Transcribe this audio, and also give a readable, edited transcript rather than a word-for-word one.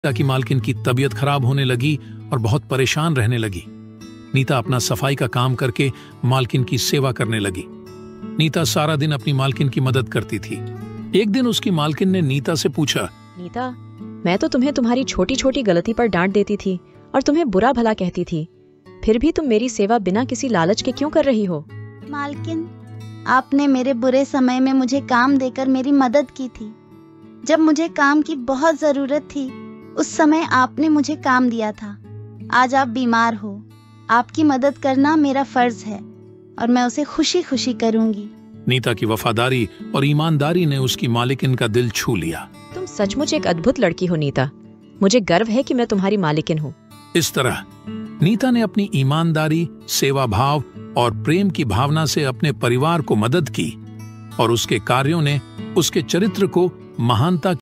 नीता की मालकिन की तबीयत खराब होने लगी और बहुत परेशान रहने लगी। नीता अपना सफाई का काम करके मालकिन की सेवा करने लगी। नीता सारा दिन अपनी मालकिन की मदद करती थी। एक दिन उसकी मालकिन ने नीता से पूछा, नीता, मैं तो तुम्हें तुम्हारी छोटी छोटी गलती पर डांट देती थी और तुम्हें बुरा भला कहती थी, फिर भी तुम मेरी सेवा बिना किसी लालच के क्यों कर रही हो? मालकिन, आपने मेरे बुरे समय में मुझे काम देकर मेरी मदद की थी। जब मुझे काम की बहुत जरूरत थी, उस समय आपने मुझे काम दिया था। आज आप बीमार हो, आपकी मदद करना मेरा फर्ज है और मैं उसे खुशी खुशी करूंगी। नीता की वफादारी और ईमानदारी ने उसकी मालिकिन का दिल छू लिया। तुम सचमुच एक अद्भुत लड़की हो नीता, मुझे गर्व है कि मैं तुम्हारी मालिकिन हूँ। इस तरह नीता ने अपनी ईमानदारी, सेवा भाव और प्रेम की भावना से अपने परिवार को मदद की और उसके कार्यों ने उसके चरित्र को महानता